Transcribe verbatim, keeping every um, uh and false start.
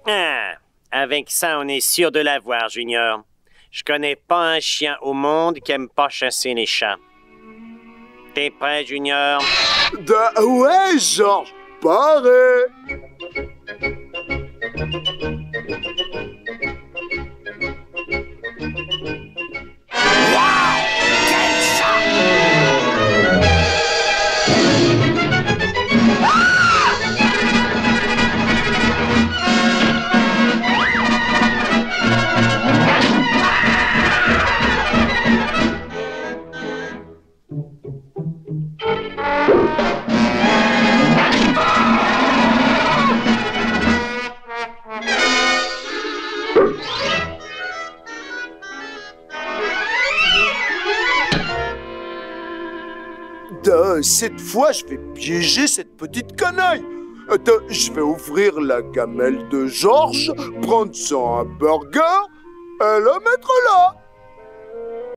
Ah, avec ça, on est sûr de l'avoir, Junior. Je connais pas un chien au monde qui aime pas chasser les chats. T'es prêt, Junior? De... Ouais, Georges, pareil. Wow! Quel chat! De... Cette fois, je vais piéger cette petite canaille. De... Je vais ouvrir la gamelle de Georges, prendre son hamburger et le mettre là.